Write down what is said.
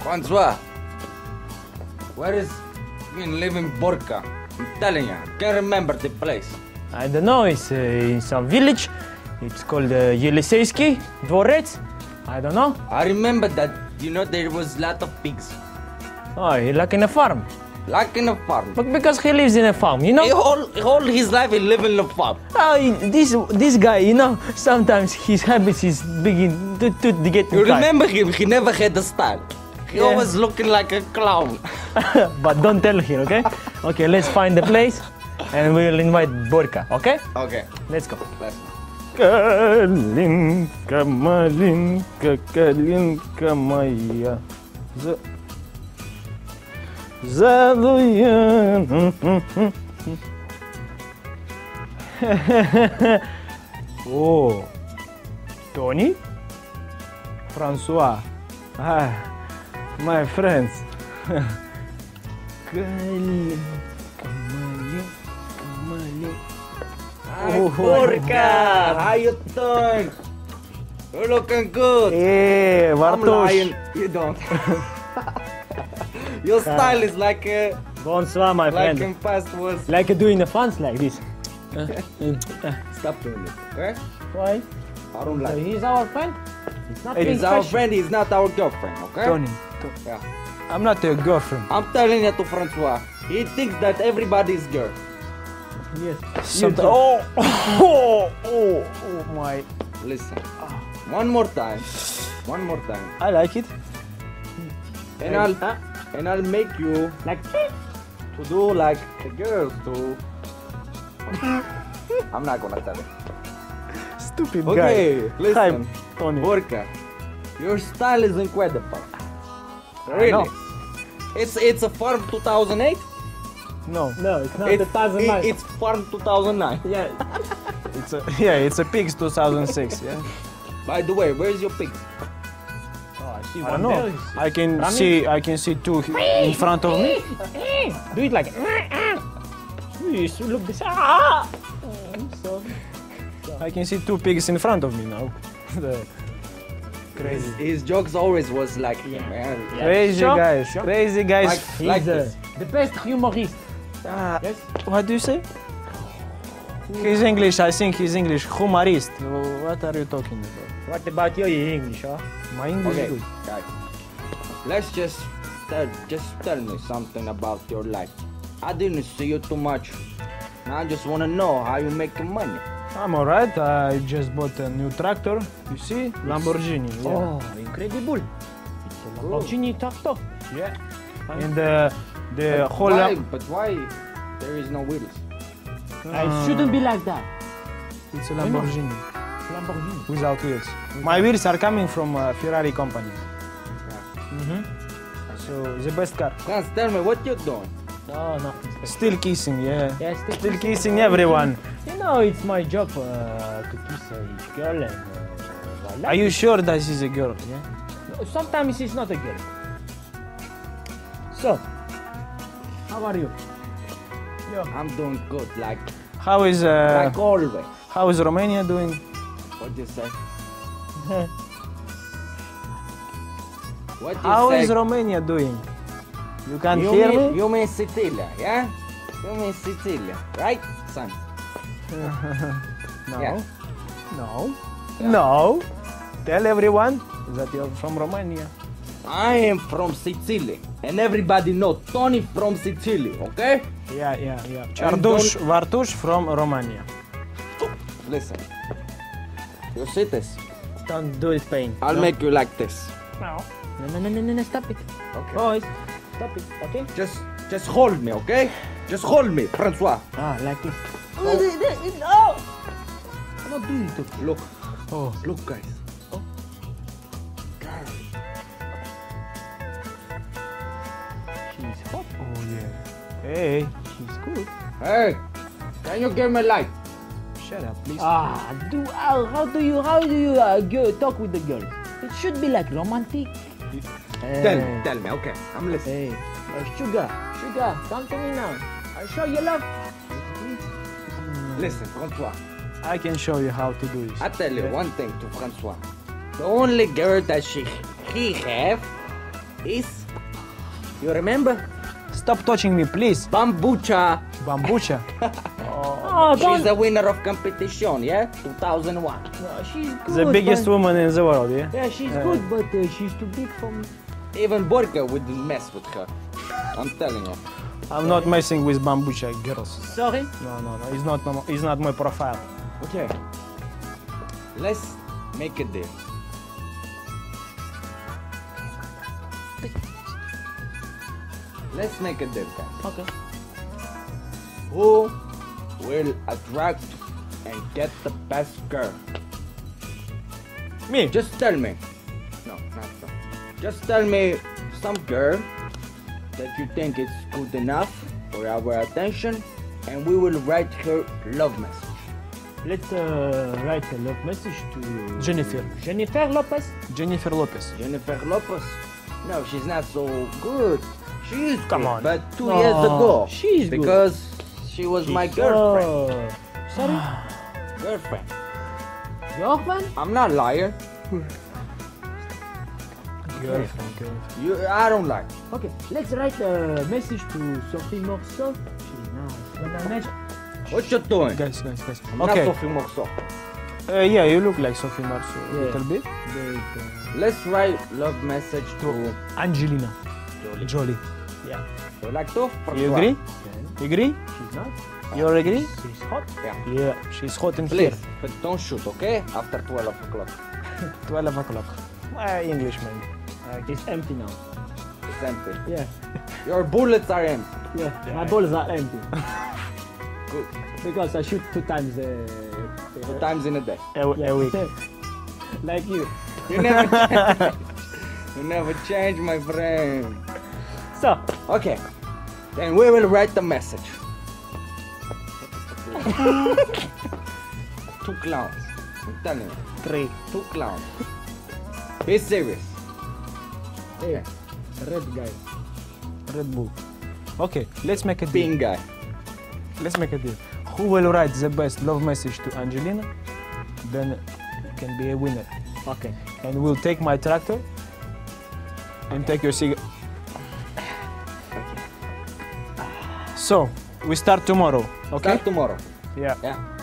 Francois, where is you live in Borka? I'm telling you, I can't remember the place. I don't know, it's in some village. It's called Yeliseyski Dvorets. I don't know. I remember that, there was a lot of pigs. Oh, he like in a farm. Like in a farm. But because he lives in a farm, you know? All his life he live in a farm. This guy, sometimes his habits is begin to get You remember him, he never had a style. He always looking like a clown. But don't tell him, okay? Okay, let's find the place and we'll invite Borka, okay? Okay, Let's go. let's go. Kalinka, malinka, kalinka moja. Zaduję. Oh, Tony? Francois. Ah, my friends. Hi, Borka, how you doing? You're looking good. Hey, I'm Bartosz. lying. You don't. Your style is like Bonsoir, my like friend. in past was. Like doing the fans like this. Stop doing it, okay? Why? I don't like it. He's our friend. It's not He's our friend, he's not our girlfriend, okay? Tony, Yeah. I'm not your girlfriend. I'm telling you to Francois. He thinks that everybody is girl. Yes. Oh my. Listen. One more time. One more time. I like it. And I'll make you Like to do like the girls do. I'm not gonna tell you. Stupid guy. Okay, listen. Hi, Tony. Borka, your style is incredible. Really? know. It's a farm 2008? No, no, it's not It's, 2009. it's farm 2009. Yeah. it's a pigs 2006. Yeah. By the way, where's your pig? Oh, I see I one don't know. there. I can see two in front of me. Do it like. You should look this. So I can see two pigs in front of me now. Crazy. His jokes always was like, man. Crazy Sure, guys. sure. Crazy guys. Like- he's this. the best humorist. Yes. What do you say? He's English. I think he's English. Humorist. What are you talking about? What about your English, huh? My English Okay, is good. guys. Let's just tell me something about your life. I didn't see you too much. I just wanna know how you make money. I'm alright. I just bought a new tractor. You see, Lamborghini. Yeah. Oh, incredible. It's a Lamborghini tractor. Yeah. And the whole. But why there is no wheels? It shouldn't be like that. It's a Lamborghini Lamborghini. without wheels. My wheels are coming from Ferrari company. So the best car. Guys, tell me what you doing. No, nothing special. Still kissing, yeah. Yeah, Still kissing everyone. You know, it's my job to kiss each girl and. Are you sure that she's a girl? Yeah. Sometimes it's not a girl. So, how are you? I'm doing good, like How is always. how is Romania doing? What you say? What you How say? is Romania doing? You can't You hear mean, me? you mean Sicilia, yeah? You mean Sicilia, right, son? No. Yeah. No. No. Tell everyone that you're from Romania. I am from Sicily, and everybody know Tony from Sicily, okay? Yeah. Chardush Vartush from Romania. Listen, you see this? Don't do it, pain. I'll make you like this. No, stop it. Okay. Boys, stop it, okay? Just hold me, okay? Just hold me, Francois. Ah, like this. No! I'm not doing it. Look, Oh, look, guys. She's hot. oh yeah. Hey, She's good. Hey, can you give me light? shut up, please. How do you talk with the girls? It should be like romantic. Tell me, okay? I'm listening. Hey, sugar, come to me now. I'll show you love. Listen, Francois. I can show you how to do this. I tell you one thing to Francois. The only girl that he have is, you remember? Stop touching me, please. Bambucha. Bambucha. Oh, She's the winner of competition, yeah? 2001. she's good. The biggest woman in the world, yeah? Yeah, she's good, but she's too big for me. Even Borka wouldn't mess with her. I'm telling you. I'm not messing with Bambucha girls. Sorry? No. It's not my profile. Okay. Let's make a deal. Let's make a deal, guys. Okay. Who will attract and get the best girl? Me. Just tell me. No, not so. Just tell me some girl that you think is good enough for our attention, and we will write her love message. Let's write a love message to Jennifer. Jennifer Lopez. Jennifer Lopez. Jennifer Lopez? No, she's not so good. She is Come good, on. but 2 No, years ago. she's good. Because she was my girlfriend. Sorry? Girlfriend. Girlfriend? I'm not lying. Girlfriend. I don't lie. Okay, let's write a message to Sophie Morceau. She's nice. But I met What you doing? Guys. I'm Okay. not Sophie Morceau. Yeah, you look like Sophie Marceau a Yeah. little bit. Let's write love message to Angelina Jolie. Yeah. you like to? You agree? You agree? She's nice. You agree? She's hot. Yeah. Yeah, she's hot and Please, here. but don't shoot, okay? After 12 o'clock. 12 o'clock. Englishman. It's empty now. It's empty. Yeah. Your bullets are empty. Yeah. My balls are empty. Good. Because I shoot 2 times 2 times in a day. A week. Like you. You never change. You never change, my friend. So, Okay. Then we will write the message. 2 clowns. I'm telling you. 3. 2 clowns. Be serious. hey, red guy. Red Bull. Okay, let's make a deal. Being guy. Let's make a deal. Who will write the best love message to Angelina? Then can be a winner. Okay. And we'll take my tractor and take your cigarette. So, we start tomorrow, okay? Start tomorrow. Yeah. Yeah.